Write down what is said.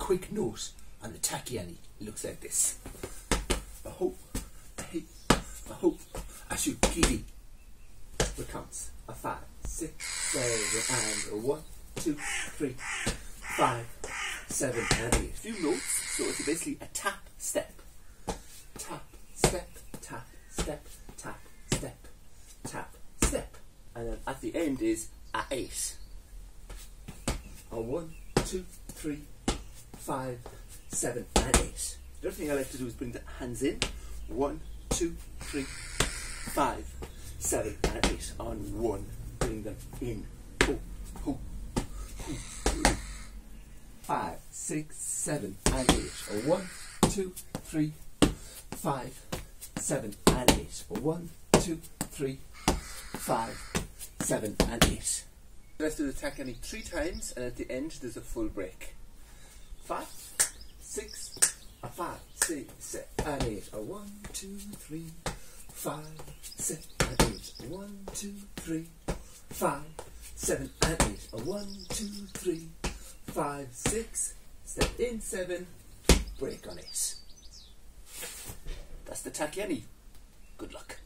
quick note on the Tackie Annie. It looks like this. A hope, a hey, a hope, a shoot, PD. Recounts a 5, 6, 7, and a 1, 2, 3, 5, 7, and 8. A few notes, so it's basically a tap, step. Tap, step, tap, step, tap, step, tap, step. And then at the end is a 8. A 1, 2, 3, 5, 7, and 8. The other thing I like to do is bring the hands in. 1, 2, 3, 5, 7, and 8. On 1, bring them in. Ho, ho, ho. 5, 6, 7, and 8. 1, 2, 3, 5, 7, and 8. 1, 2, 3, 5, 7, and 8. Let's do the Tackie Annie 3 times, and at the end there's a full break. 5, 6, 5, 6, 7, and 8. 1, 2, 3, 5, 7, and 8. 1, 2, 3, 5, 7, and 8. 1, 2, 3, 5, 6. Step in 7. Break on 8. That's the Tackie Annie. Good luck.